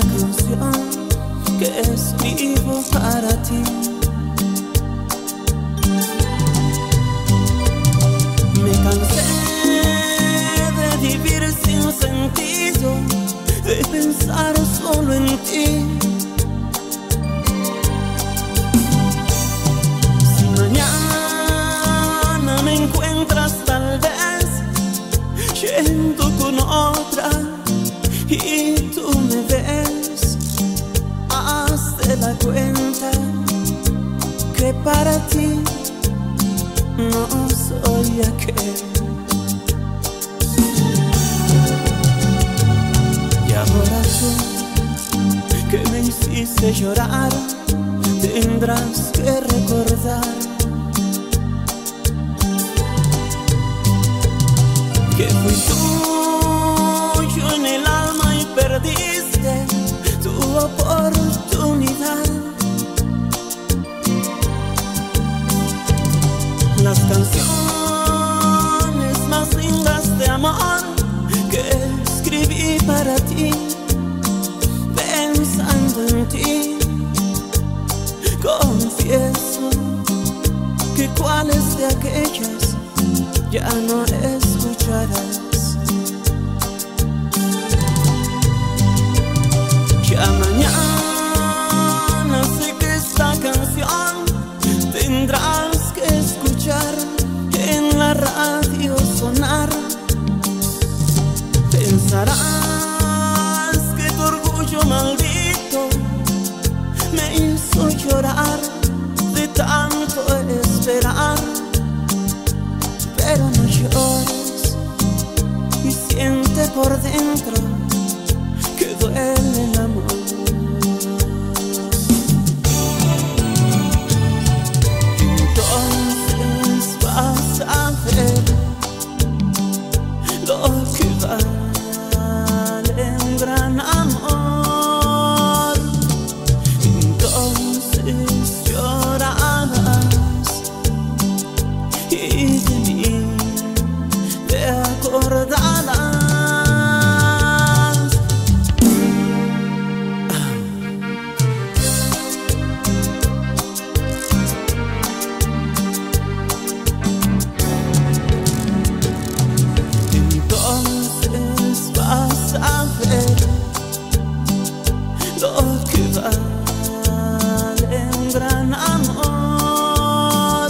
canción que escribo para ti. Me cansé de vivir sin sentido, de pensar solo en ti. Si mañana me encuentras tal vez yendo con otra y tú me ves, hazte la cuenta que para ti no soy aquel. Y ahora tú, que me hiciste llorar, tendrás que recordar que fui tuyo en el alma y perdiste tu oportunidad. Las canciones más lindas de amor que escribí para ti, pensando en ti, confieso que cuáles de aquellas ya no escucharás. Ya mañana sé que esta canción tendrás que escuchar en la radio sonar. Pensarás que tu orgullo maldito me hizo llorar de tanto esperar. Pero no llores y siente por dentro que duele el amor. Entonces vas a ver lo que vale un gran amor. Entonces llorarás y de mí te acordarás. Entonces vas a ver lo que vale un gran amor.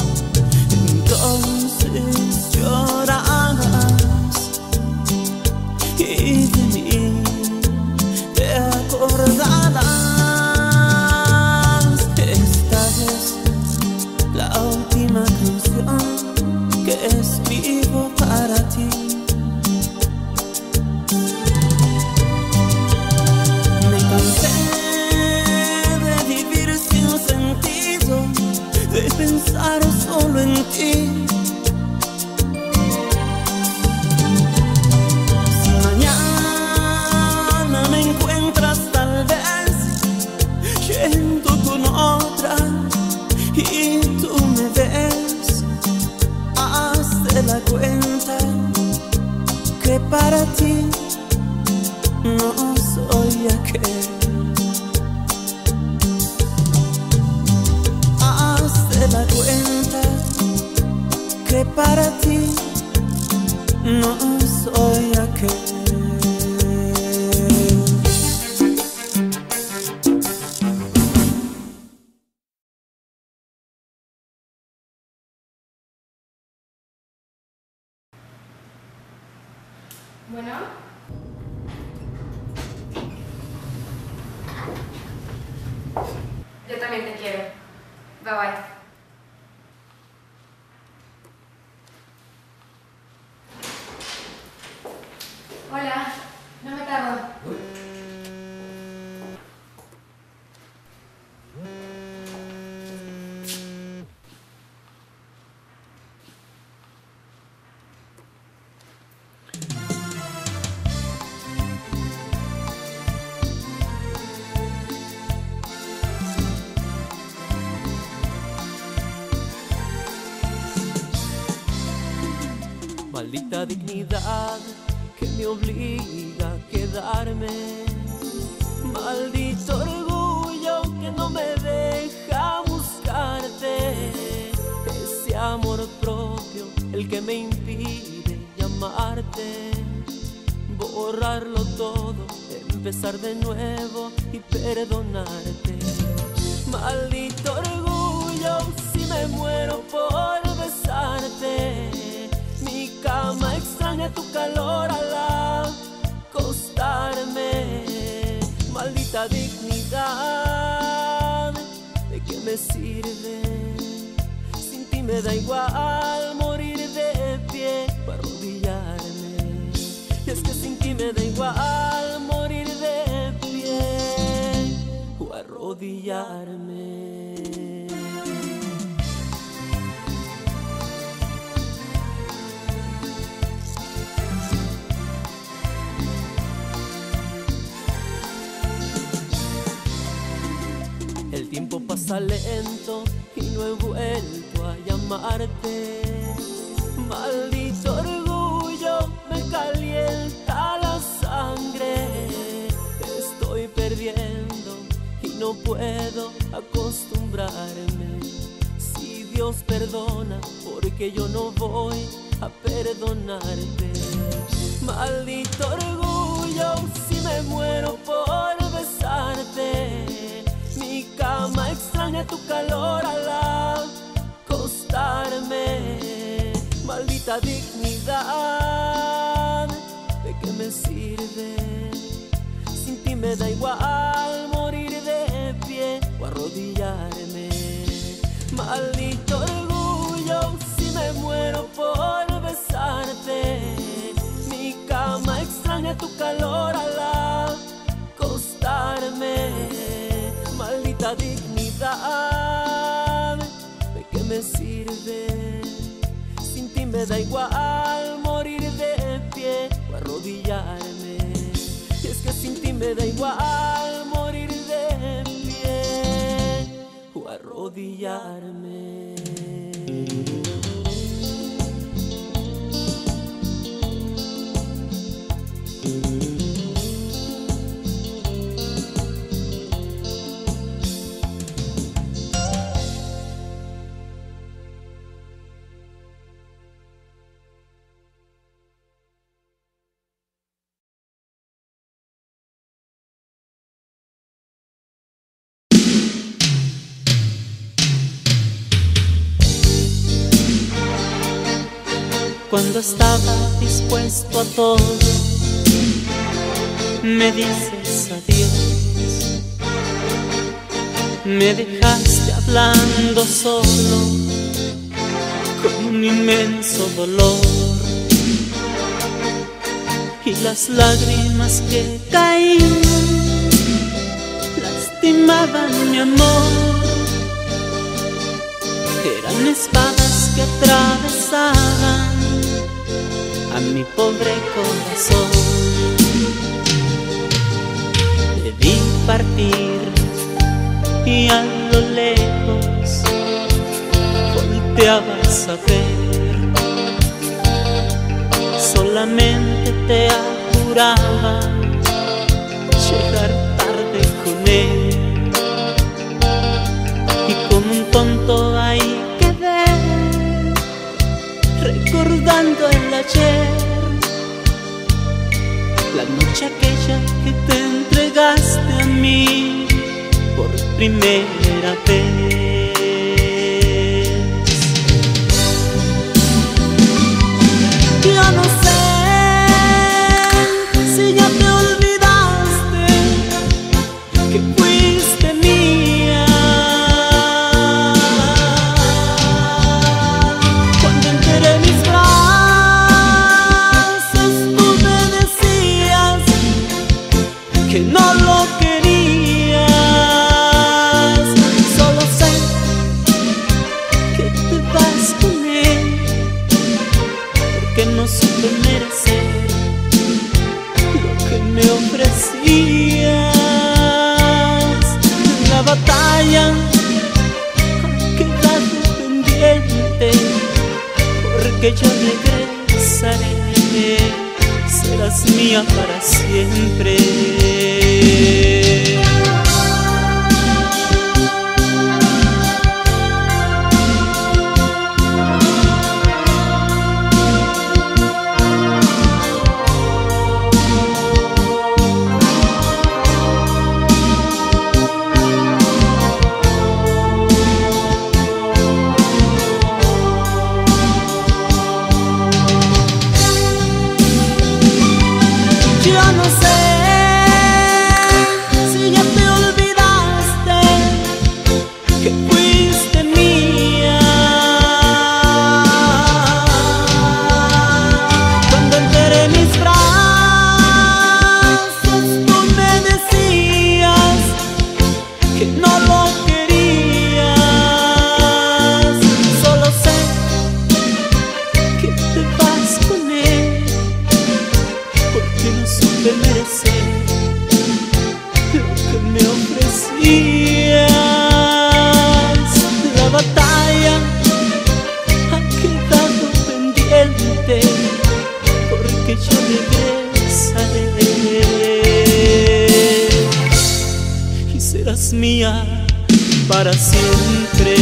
Entonces llorarás y de mí te acordarás. Esta es la última canción que escribo para ti. Me cansé de vivir sin sentido, de pensar solo en ti. Si mañana me encuentras tal vez yendo con otra y tú me ves, hazte la cuenta que para ti no soy aquel. Hazte la cuenta que para ti no soy aquel. Bueno. Yo también te quiero. Bye bye. Hola, no me tardo. Maldita dignidad que me obliga a quedarme el que me impide llamarte, borrarlo todo, empezar de nuevo y perdonarte. Maldito orgullo, si me muero por besarte. Mi cama extraña tu calor al acostarme. Maldita dignidad, ¿de qué me sirve? Sin ti me da igual morir de pie o arrodillarme. Y es que sin ti me da igual morir de pie o arrodillarme. El tiempo pasa lento y no he vuelto a llamarte. Maldito orgullo, me calienta la sangre. Estoy perdiendo y no puedo acostumbrarme. Si Dios perdona, porque yo no voy a perdonarte. Maldito orgullo, si me muero por besarte. Mi cama extraña tu calor al acostarme. Maldita dignidad, ¿de qué me sirve? Sin ti me da igual morir de pie o arrodillarme. Maldito orgullo, si me muero por besarte. Mi cama extraña tu calor al acostarme. Maldita dignidad, ¿de qué me sirve? Sin ti me da igual morir de pie o arrodillarme. Y es que sin ti me da igual morir de pie o arrodillarme. Cuando estaba dispuesto a todo, me dices adiós. Me dejaste hablando solo, con un inmenso dolor. Y las lágrimas que caían lastimaban mi amor. Eran espadas que atravesaban a mi pobre corazón. Te vi partir y a lo lejos volteabas a ver. Solamente te apuraba llegar tarde con él. Y como un tonto ahí quedé, recordando el ayer, la noche aquella que te entregaste a mí por primera vez. Yo no sé si ya te olvidaste que fuiste mía. Cuando enteré mis brazos, tú me decías que no lo querías. Solo sé que te vas con él, porque no supe merecer lo que me ofrecías. La batalla ha quedado pendiente, porque yo regresaré. Serás mía para siempre. es mía para siempre.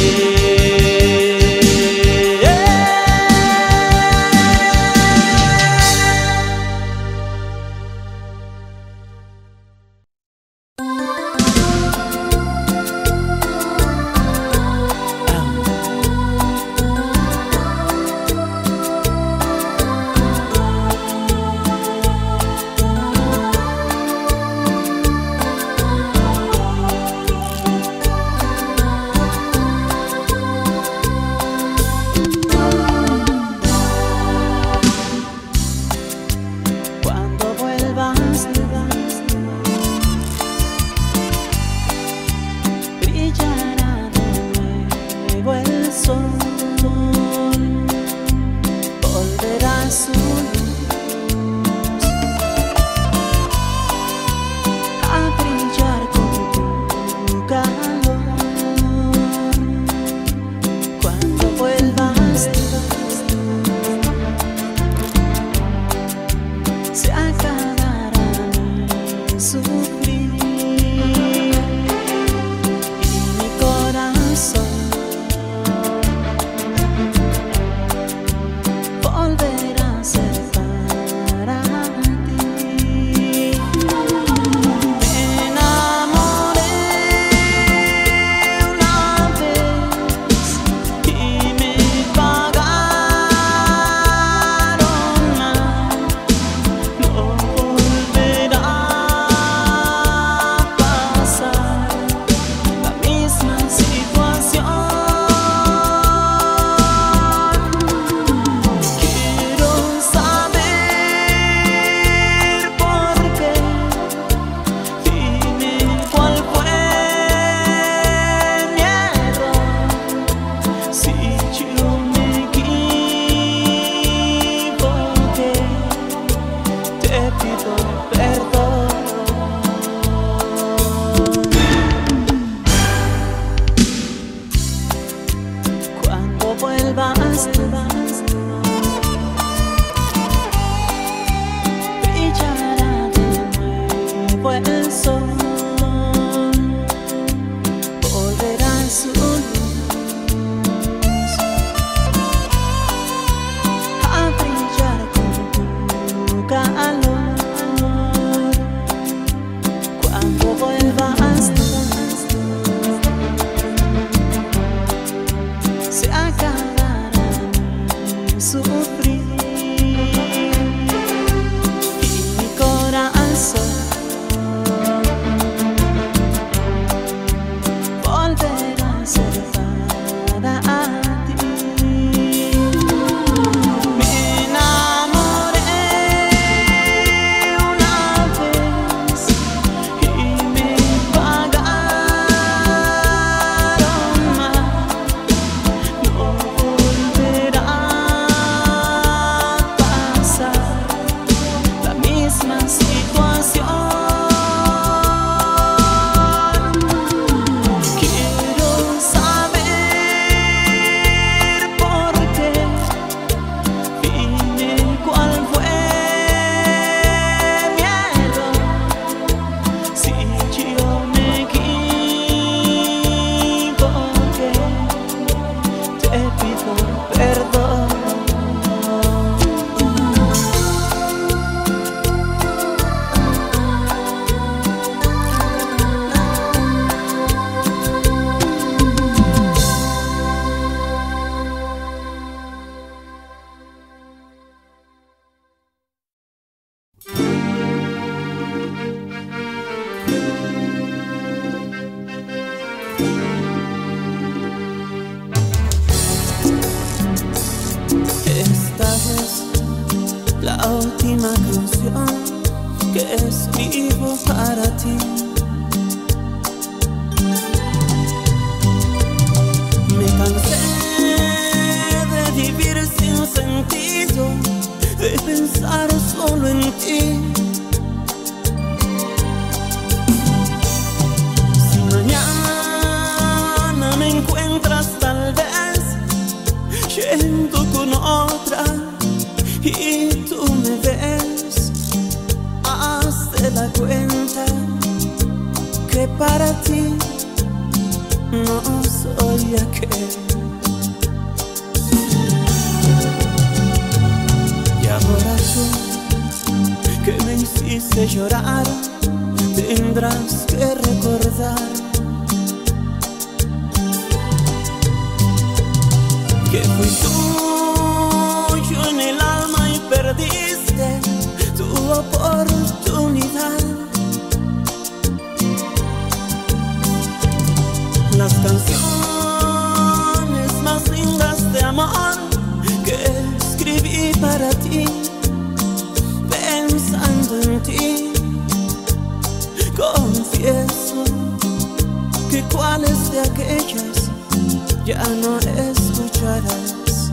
última canción que escribo para ti. Me cansé de vivir sin sentido, de pensar solo en ti. Si mañana me encuentras tal vez yendo con otra y tú me ves, hazte la cuenta que para ti no soy aquel. Y ahora tú, que me hiciste llorar, tendrás que recordar que fui tuyo en el alma y perdiste tu oportunidad. Las canciones más lindas de amor que escribí para ti, pensando en ti, confieso que cuáles de aquellas ya no escucharás.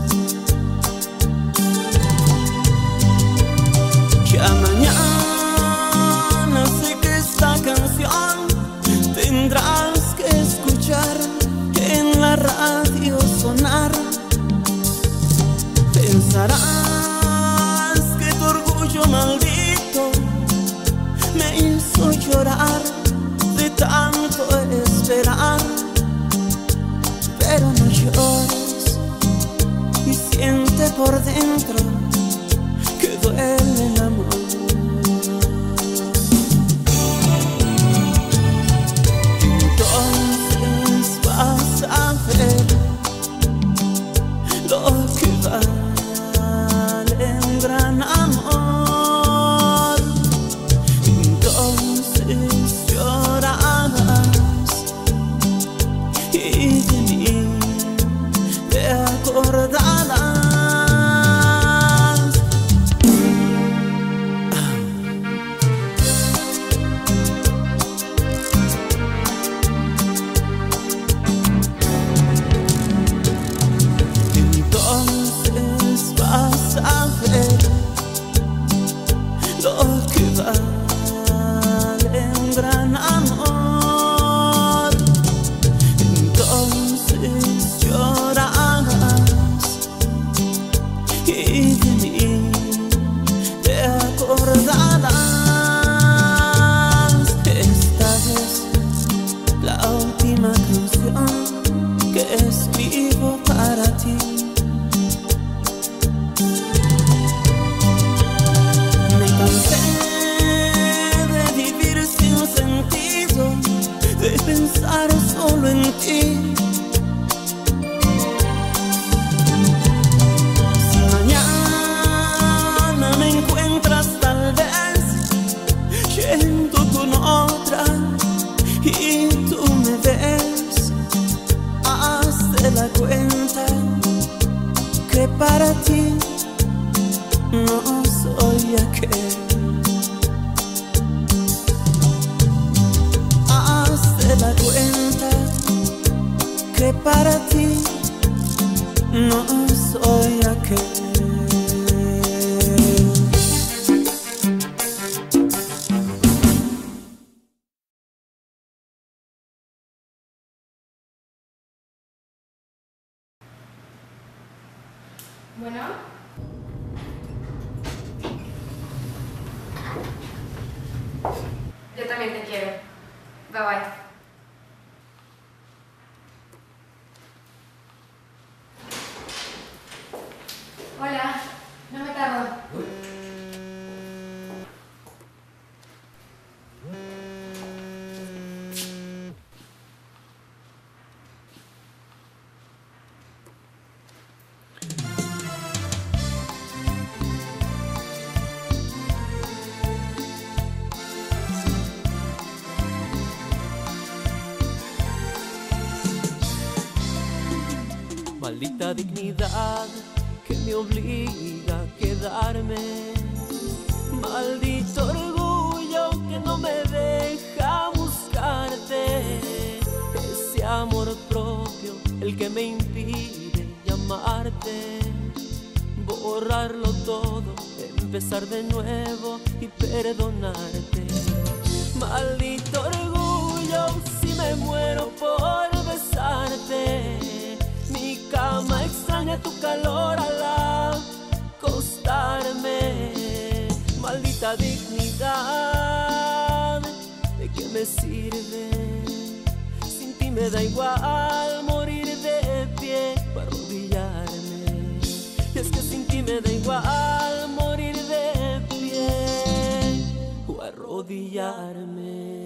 Ya mañana sé que esta canción tendrás que escuchar en la radio sonar. Pensarás que tu orgullo maldito me hizo llorar de tanto esperar. Pero no llores y siente por dentro que duele el amor. Entonces vas a ver lo que vale un gran amor. Entonces llorarás y de mí te acordarás. Entonces vas a ver lo que vale un gran amor. Entonces llorarás y de mí te acordarás. Esta es la última canción que escribo para ti. Me cansé de vivir sin sentido, de pensar solo en ti. Si mañana me encuentras tal vez yendo con otra y tú me ves, hazte la cuenta que para ti no soy aquel. Hazte la cuenta que para ti no soy aquel. Bueno. Yo también te quiero. Bye bye. Hola, no me tardo. Maldita dignidad que me obliga a quedarme. Maldito orgullo que no me deja buscarte. Ese amor propio el que me impide llamarte. Borrarlo todo, empezar de nuevo y perdonarte. Maldito orgullo si me muero por besarte. Mi cama extraña tu calor al acostarme. Maldita dignidad, ¿de qué me sirve? Sin ti me da igual morir de pie o arrodillarme. Y es que sin ti me da igual morir de pie o arrodillarme.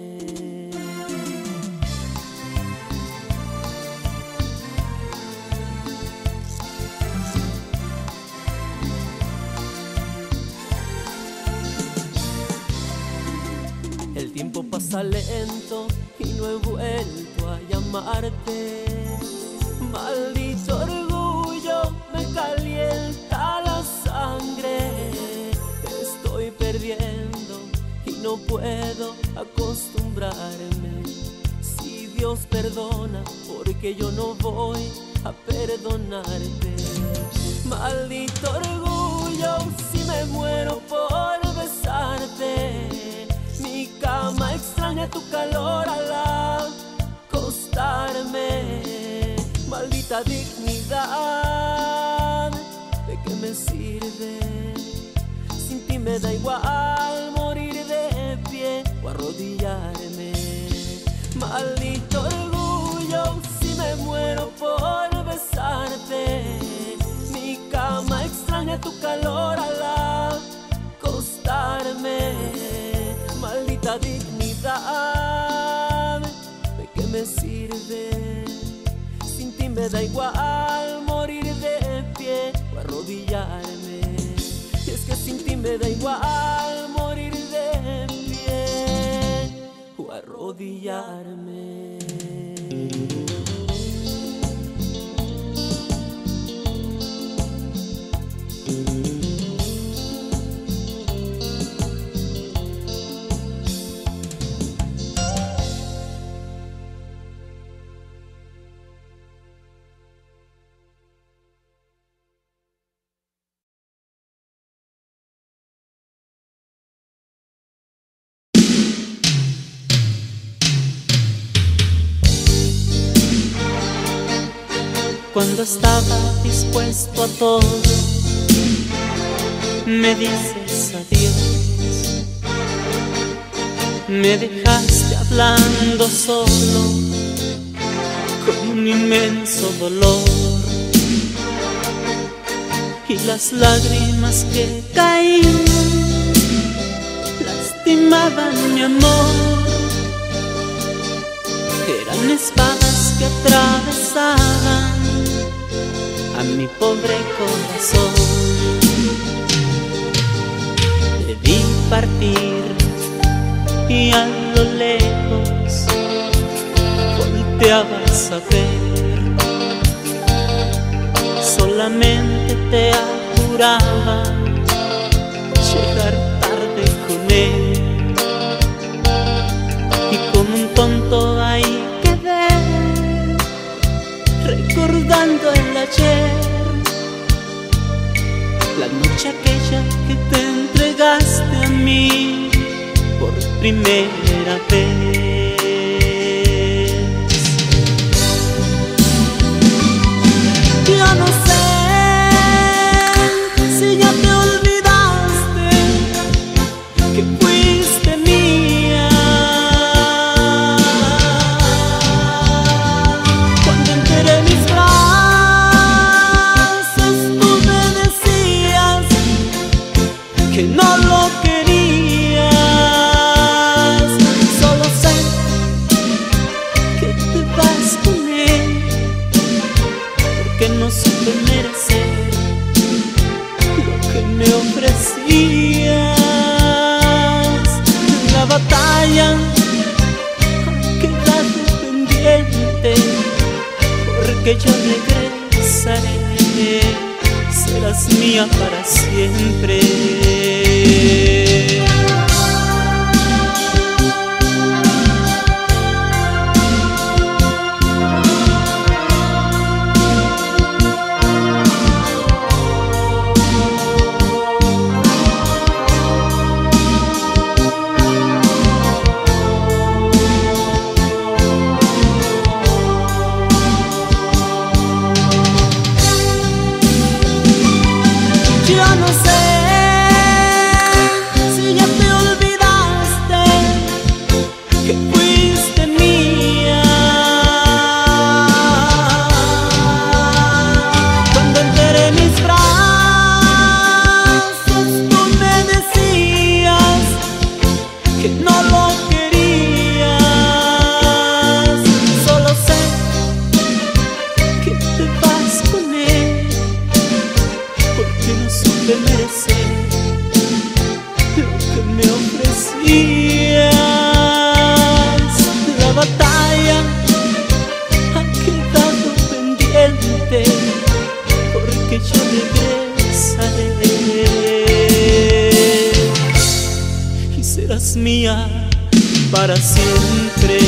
El tiempo pasa lento y no he vuelto a llamarte. Maldito orgullo me calienta la sangre. Estoy perdiendo y no puedo acostumbrarme. Si Dios perdona, porque yo no voy a perdonarte. Maldito orgullo, si me muero por besarte. Mi cama extraña tu calor al acostarme. Maldita dignidad, ¿de qué me sirve? Sin ti me da igual morir de pie o arrodillarme. Maldito orgullo, si me muero por besarte. Mi cama extraña tu calor al acostarme. Maldita dignidad, ¿de qué me sirve? Sin ti me da igual morir de pie o arrodillarme. Y es que sin ti me da igual morir de pie o arrodillarme. Cuando estaba dispuesto a todo, me dices adiós. Me dejaste hablando solo, con un inmenso dolor. Y las lágrimas que caían lastimaban mi amor. Eran espadas que atravesaban a mi pobre corazón. Te vi partir y a lo lejos volteabas a ver. Solamente te apuraba llegar tarde con él. Y como un tonto ahí quedé, recordando el ayer. La noche aquella que te entregaste a mí por primera vez. Yo no sé si ya te olvidaste que fuiste mía. Cuando enteré mis brazos tú me decías que no lo querías. Solo sé que te vas con él, porque no supe merecer lo que me ofrecías. La batalla ha quedado pendiente, porque yo regresaré. Serás mía para siempre. Yo no sé mía para siempre.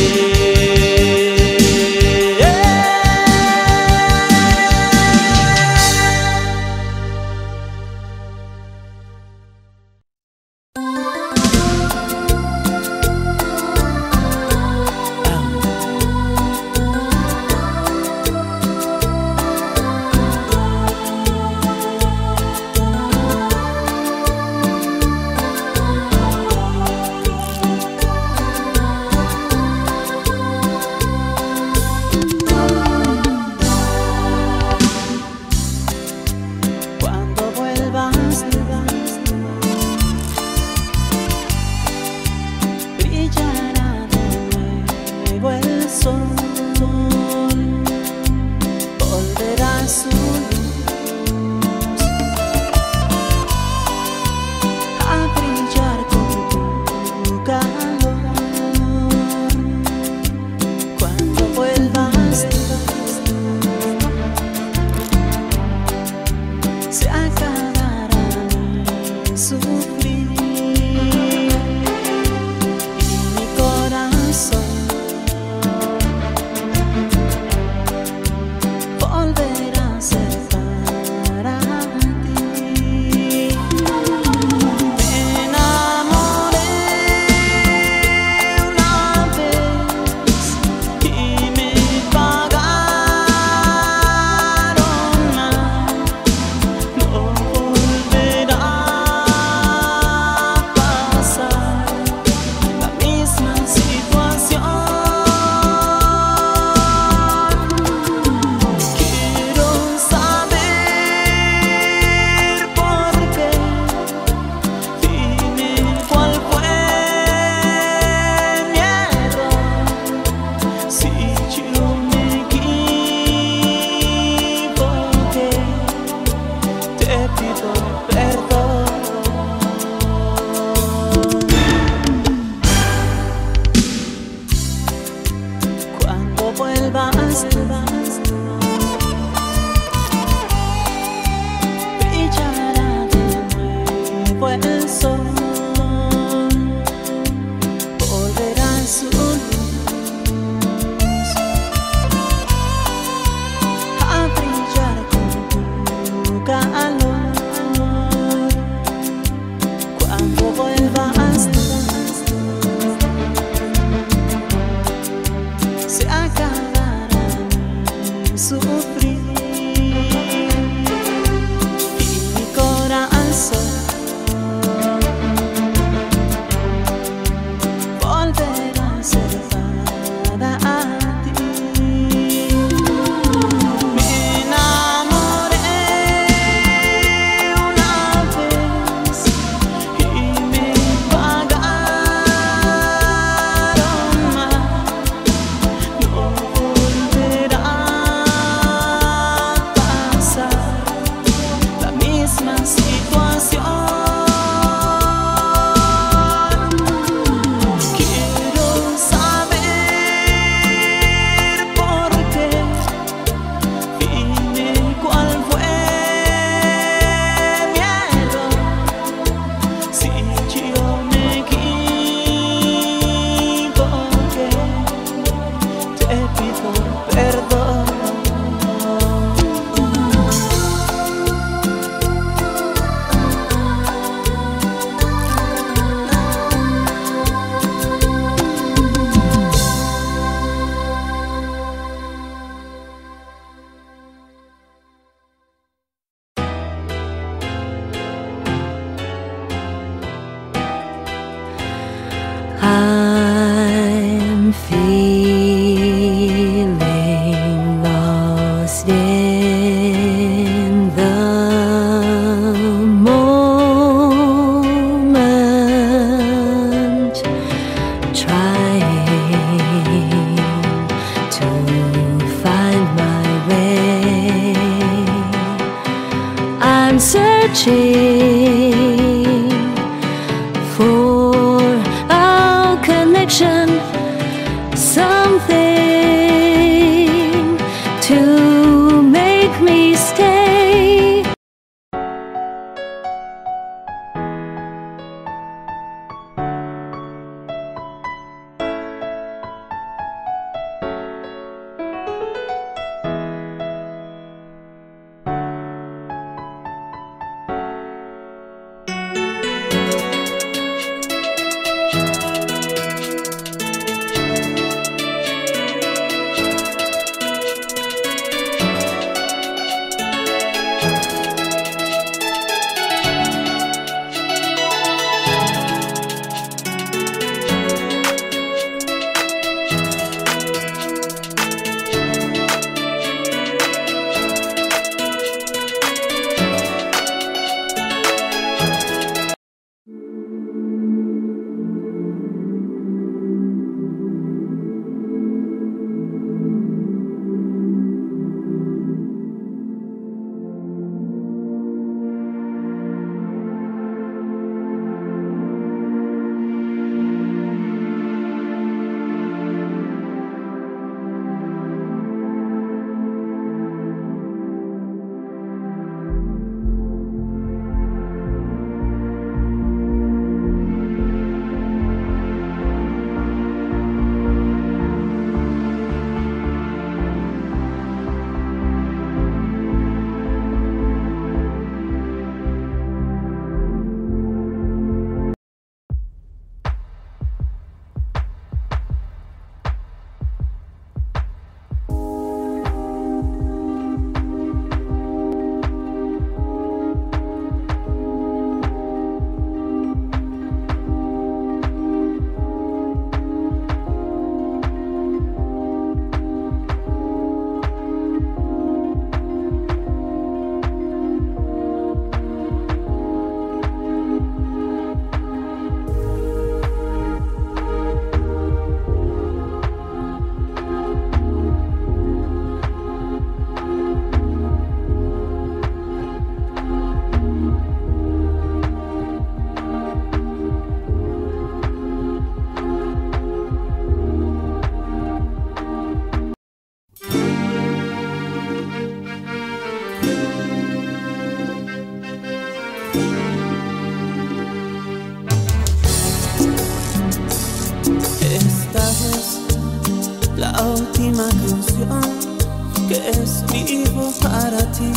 última canción que escribo para ti.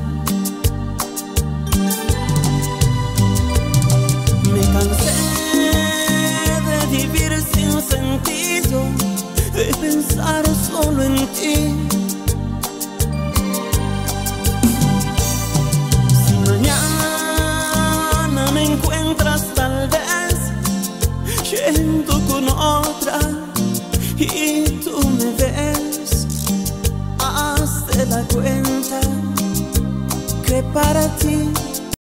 Me cansé de vivir sin sentido, de pensar solo en ti. Si mañana me encuentras tal vez yendo con otra y tú me ves, hazte la cuenta que para ti